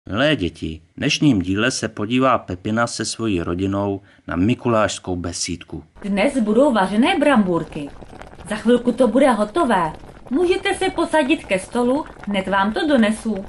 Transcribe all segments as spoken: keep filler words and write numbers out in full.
Milé děti, v dnešním díle se podívá Pepina se svojí rodinou na mikulášskou besídku. Dnes budou vařené brambůrky. Za chvilku to bude hotové. Můžete se posadit ke stolu, hned vám to donesu.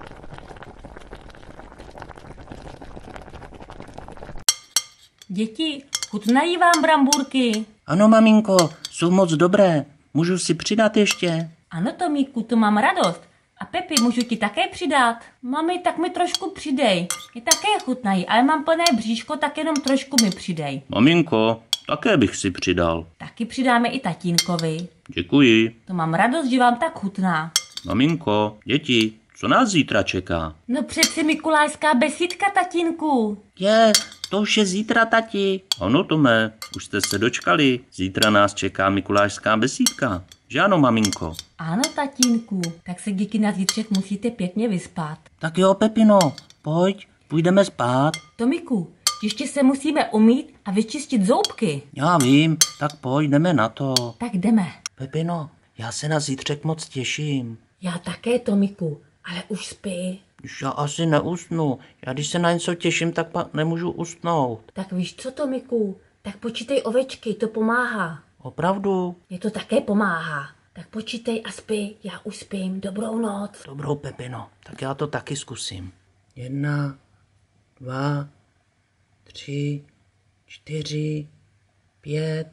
Děti, chutnají vám brambůrky? Ano, maminko, jsou moc dobré. Můžu si přidat ještě? Ano, Tomíku, to mám radost. A Pepi, můžu ti také přidat? Mami, tak mi trošku přidej. Je také chutnají, ale mám plné bříško, tak jenom trošku mi přidej. Maminko, také bych si přidal. Taky přidáme i tatínkovi. Děkuji. To mám radost, že vám tak chutná. Maminko, děti, co nás zítra čeká? No přeci mikulášská besídka, tatínku. Je, to už je zítra, tati. Ano, Tome, už jste se dočkali. Zítra nás čeká mikulášská besídka. Že ano, maminko? Ano, tatínku, tak se díky na zítřek musíte pěkně vyspat. Tak jo, Pepino, pojď, půjdeme spát. Tomiku, ještě se musíme umýt a vyčistit zoubky. Já vím, tak pojď, jdeme na to. Tak jdeme. Pepino, já se na zítřek moc těším. Já také, Tomiku, ale už spí. Já asi neusnu. Já když se na něco těším, tak pak nemůžu usnout. Tak víš co, Tomiku, tak počítej ovečky, to pomáhá. Opravdu? Mě to také pomáhá. Tak počítej a spí, já už spím. Dobrou noc. Dobrou, Pepino, tak já to taky zkusím. Jedna, dva, tři, čtyři, pět.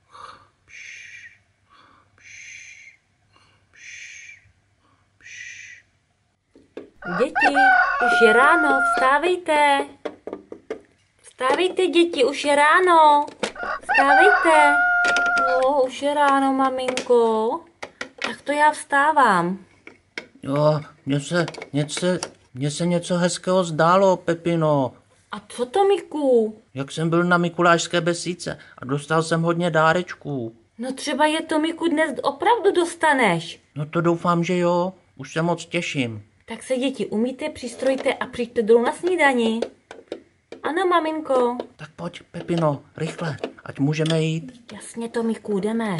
Děti, už je ráno, vstávejte. Vstávejte, děti, už je ráno. Vstávejte. O, už je ráno, maminko. Tak to já vstávám. Jo, mně se, mně se, mně se něco hezkého zdálo, Pepino. A co, Tomiku? Jak jsem byl na mikulášské besídce a dostal jsem hodně dárečků. No třeba je, Tomiku, dnes opravdu dostaneš. No to doufám, že jo, už se moc těším. Tak se, děti, umýjte, přistrojte a přijďte dolů na snídani. Ano, maminko. Tak pojď, Pepino, rychle, ať můžeme jít. Jasně, Tomiku, jdeme.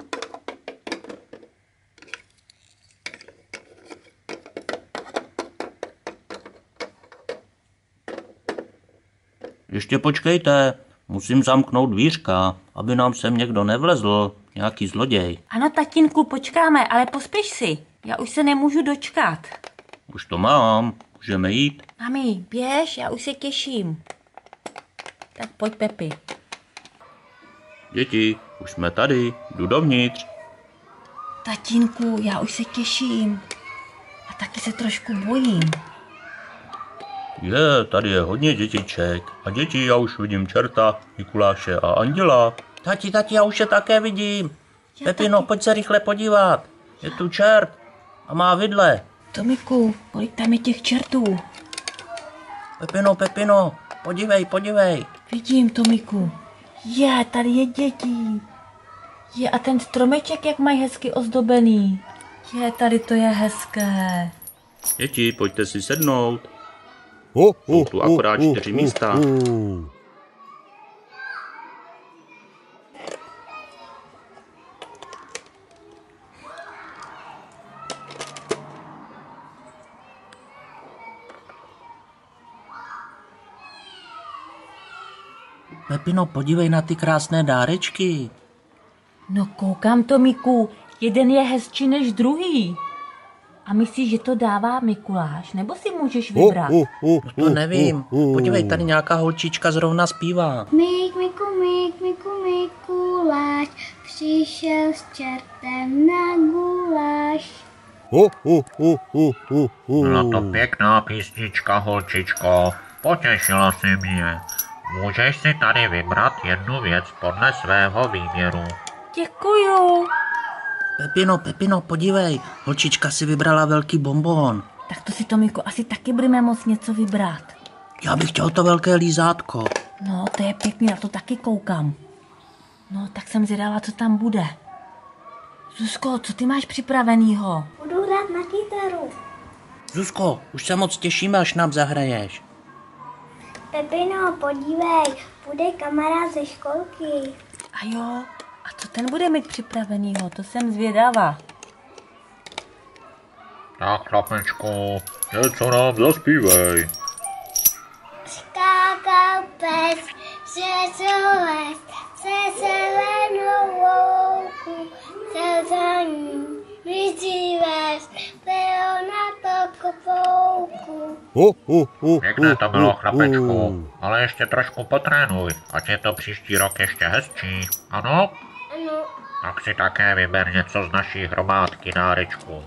Ještě počkejte, musím zamknout dvířka, aby nám sem někdo nevlezl, nějaký zloděj. Ano, tatínku, počkáme, ale pospěš si. Já už se nemůžu dočkat. Už to mám, můžeme jít. Mami, běž, já už se těším. Tak pojď, Pepi. Děti, už jsme tady, jdu dovnitř. Tatínku, já už se těším. A taky se trošku bojím. Je, tady je hodně dětiček. A děti, já už vidím čerta, Mikuláše a anděla. Tati, tati, já už je také vidím. Já Pepino, taky. pojď se rychle podívat. Je tu čert a má vidle. Tomiku, kolik tam je těch čertů? Pepino, Pepino, podívej, podívej. Vidím, Tomiku. Je, tady je dětí. Je, a ten stromeček, jak mají hezky ozdobený. Je, tady to je hezké. Děti, pojďte si sednout. Oh, Jsou tu akorát čtyři místa. Pepino, podívej na ty krásné dárečky. No koukám, Tomiku, jeden je hezčí než druhý. A myslíš, že to dává Mikuláš, nebo si můžeš vybrat? No to nevím. Podívej, tady nějaká holčička zrovna zpívá. Mik, miku, mik, miku, Mikuláš, přišel s čertem na guláš. Byla to pěkná písnička, holčičko. Potěšila si mě. Můžeš si tady vybrat jednu věc podle svého výběru. Děkuju. Pepino, Pepino, podívej, holčička si vybrala velký bonbon. Tak to si, Tomiku, asi taky budeme moct něco vybrat. Já bych chtěl to velké lízátko. No, to je pěkný, na to taky koukám. No, tak jsem zvědavá, co tam bude. Zuzko, co ty máš připravenýho? Budu hrát na kytaru. Zuzko, už se moc těšíme, až nám zahraješ. Pepino, podívej, bude kamarád ze školky. A jo, a co ten bude mít připravenýho? To jsem zvědavá. Tak, chlapečku, něco nám zaspívej. Skákal pes přes les, se zelenou louku, se za ní vyzýváš, bylo na to kopouku. Hu, hu, hu, Pěkné to bylo, hu, chlapečku, hu. ale ještě trošku potrénuj, ať je to příští rok ještě hezčí. Ano? Ano, Tak si také vyber něco z naší hromádky dárečku.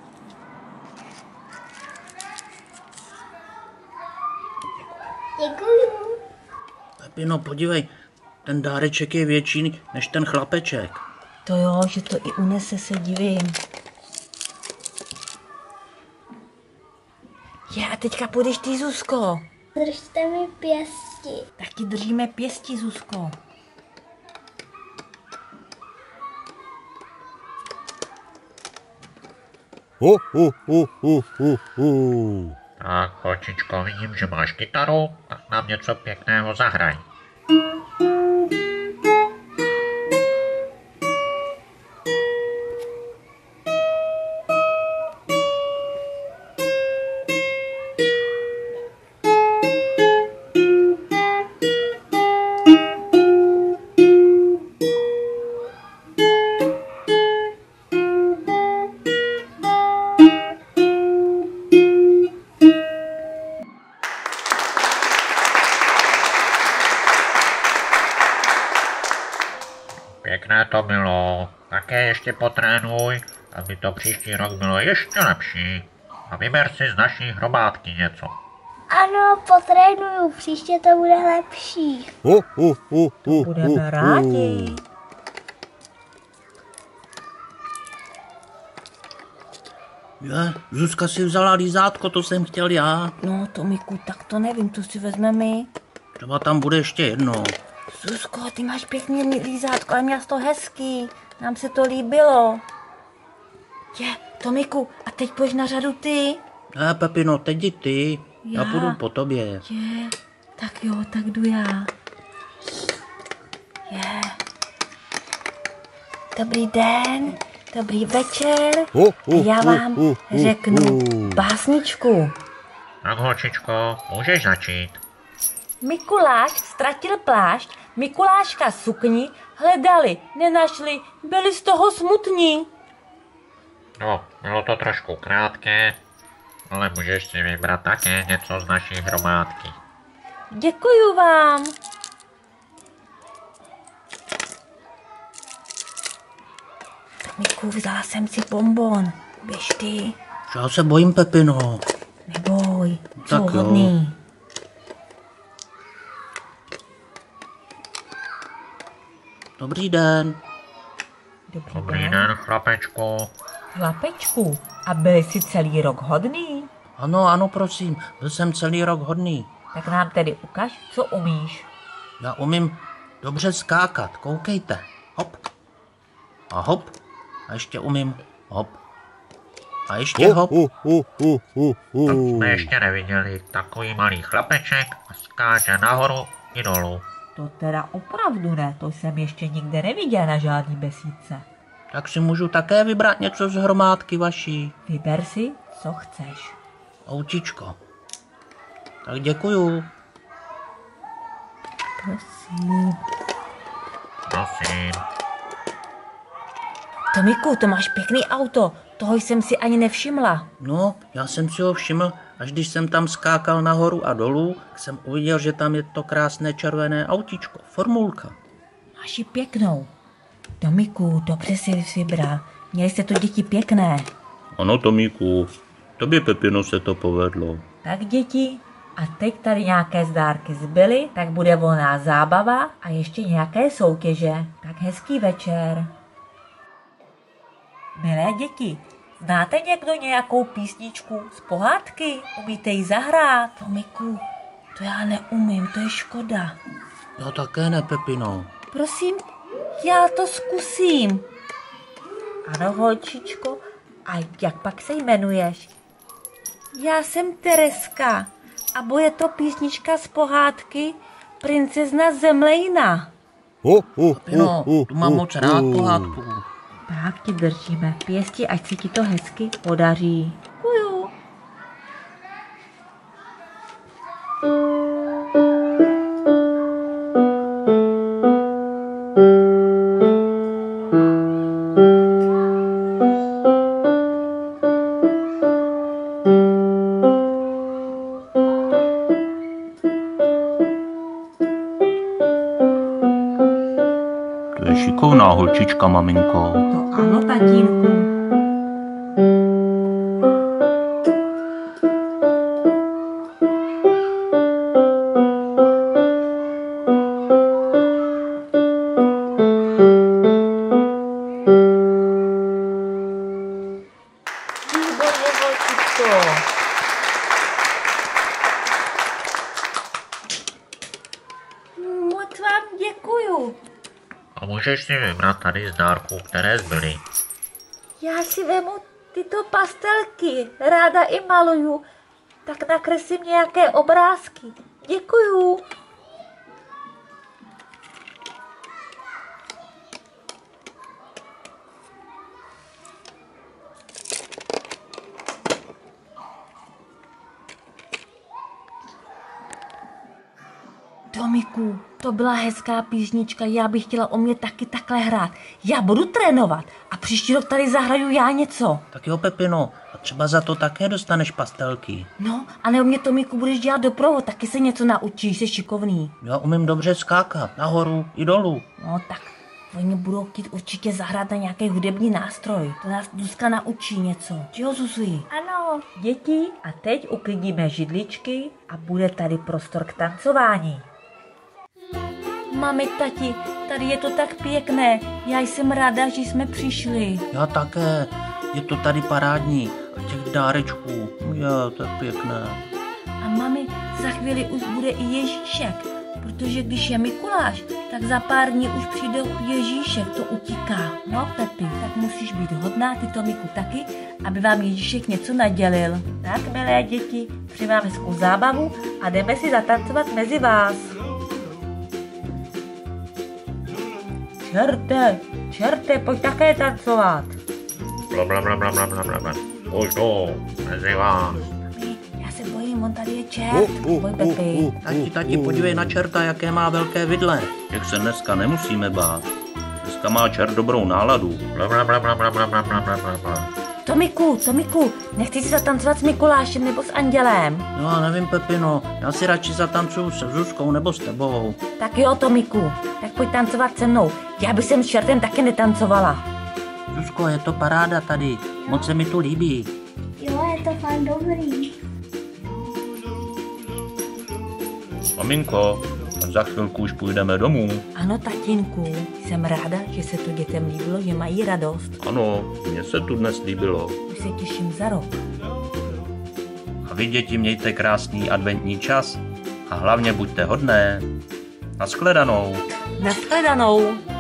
děkuju. Pepino, podívej, ten dáreček je větší než ten chlapeček. To jo, že to i unese, se divím. Je, a teďka půjdeš ty, Zuzko. Držte mi pěsti. Tak ti držíme pěstí, Zuzko. Hu, hu, hu, hu, hu, hu. Tak, holčičko, vidím, že máš kytaru, tak nám něco pěkného zahraj. Pěkné to bylo, také ještě potrénuj, aby to příští rok bylo ještě lepší. A vyber si z naší hromádky něco. Ano, potrénuju, příště to bude lepší. Hu, hu, hu, hu, Budeme hu, rádi. Je, Zuzka si vzala lízátko, to jsem chtěl já. No, Tomiku, tak to nevím, to si vezmeme my. Třeba tam bude ještě jedno. Zuzko, ty máš pěkný lízátko, ale měla jsi to hezký. Nám se to líbilo. Je, Tomiku, a teď půjdeš na řadu ty? Ne, Pepino, teď jdi ty. Já Já. půjdu po tobě. Je, tak jo, tak jdu já. Je. Dobrý den, dobrý večer. hu, hu, Já hu, vám hu, hu, řeknu hu. básničku. Tak, holčičko, můžeš začít. Mikuláš ztratil plášť, Mikuláška sukni hledali, nenašli, byli z toho smutní. No, bylo to trošku krátké, ale můžeš si vybrat také něco z naší hromádky. Děkuju vám. Tak Miku, vzala jsem si bonbon. Běž ty, Já se bojím, Pepino. neboj, Tak jsou jo. hodný. Dobrý den. Dobrý, Dobrý den. den, chlapečku. Chlapečku, a byli si celý rok hodný? Ano, ano, prosím, byl jsem celý rok hodný. Tak nám tedy ukaž, co umíš. Já umím dobře skákat, koukejte. Hop. A hop. A ještě umím hop. A ještě Hu, hop. hu, hu, hu, hu, To hu. jsme ještě neviděli takový malý chlapeček a skáče nahoru i dolů. To teda opravdu ne, to jsem ještě nikde neviděl na žádný besídce. Tak si můžu také vybrat něco z hromádky vaší. Vyber si, co chceš. Autíčko. Tak děkuju. Prosím. Prosím. Tomiku, to máš pěkný auto, toho jsem si ani nevšimla. No, já jsem si ho všiml, až když jsem tam skákal nahoru a dolů, jsem uviděl, že tam je to krásné červené autíčko, formulka. Máš ji pěknou. Tomiku, dobře si vybral. Měli jste to děti pěkné. Ano, Tomíku, tobě, Pepino, se to povedlo. Tak děti, a teď tady nějaké zdárky zbyly, tak bude volná zábava a ještě nějaké soutěže. Tak hezký večer. Milé děti, znáte někdo nějakou písničku z pohádky? Umíte ji zahrát? Tomiku, to já neumím, to je škoda. Já také ne, Pepino. Prosím, já to zkusím. Ano, holčičko, a jak pak se jmenuješ? Já jsem Tereska a bude to písnička z pohádky Princezna Zemlejna. Hu, hu, Pepino, hu, tu mám hu, moc rád hu. pohádku. Tak ti držíme pěsti, ať se ti to hezky podaří. Ku, Šikovná holčička, maminko. To ano, tatínku. Výborně, holčičko. Moc vám děkuju. A můžeš si vybrat tady z dárků, které zbyly. Já si vemu tyto pastelky, ráda i maluju, tak nakreslím nějaké obrázky. Děkuju. Tomiku, to byla hezká písnička, já bych chtěla o mě taky takhle hrát. Já budu trénovat a příští rok tady zahraju já něco. Tak jo, Pepino, a třeba za to také dostaneš pastelky. No, ale o mě, Tomiku, budeš dělat doprovod, taky se něco naučíš, jsi šikovný. Já umím dobře skákat, nahoru i dolů. No tak, oni budou chtít určitě zahrát na nějaký hudební nástroj. To nás Zuzka naučí něco. Čeho, Zuzuji? Ano. Děti, a teď uklidíme židličky a bude tady prostor k tancování. Mami, tati, tady je to tak pěkné. Já jsem ráda, že jsme přišli. Já také, je to tady parádní. A těch dárečků, jo, to je pěkné. A mami, za chvíli už bude i Ježíšek, protože když je Mikuláš, tak za pár dní už přijde Ježíšek, to utíká. No, Pepi, tak musíš být hodná, ty, Tomiku, taky, aby vám Ježíšek něco nadělil. Tak, milé děti, přeji vám hezkou zábavu a jdeme si zatancovat mezi vás. Čerte, čerte, pojď také tancovat. Bla, bla, bla, bla, bla, bla, bla, bla. Už jdu, mezi vás. Mami, já se bojím, on tady je čert. Uh, uh, Pojď, uh, Pepi. uh. Tati, tati, podívej na čerta, jaké má velké vidle. Jak se dneska nemusíme bát. Dneska má čert dobrou náladu. Bla, bla, bla, bla, bla, bla, bla, bla, bla, bla. Tomiku, Tomiku, nechci si zatancovat s Mikulášem nebo s Andělem? No, já nevím, Pepino, já si radši zatancuju se Zuzkou nebo s tebou. Tak jo, Tomiku, tak pojď tancovat se mnou. Já bych sem s čertem taky netancovala. Zuzko, je to paráda tady, moc se mi tu líbí. Jo, je to fakt dobrý. Maminko, za chvilku už půjdeme domů. Ano, tatínku, jsem ráda, že se to dětem líbilo, že mají radost. Ano, mně se tu dnes líbilo. Už se těším za rok. A vy, děti, mějte krásný adventní čas a hlavně buďte hodné. Naschledanou. Nashledanou.